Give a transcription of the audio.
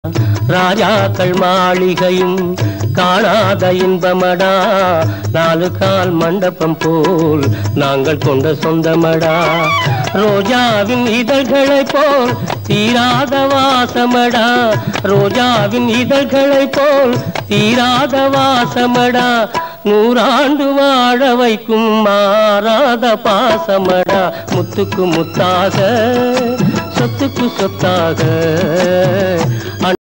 ராஜாக்கள் மாளிகையும் காணாத இன்பமடா, நாலு கால் மண்டபம் போல் நாங்கள் கொண்ட சொந்தமடா. ரோஜாவின் இதழ்களை போல் தீராத வாசமடா, ரோஜாவின் இதழ்களை போல் தீராத வாசமடா. நூறாண்டு வாழ வைக்கும் மாறாத பாசமடா. முத்துக்கு முத்தாக சொத்துக்கு சொத்தாக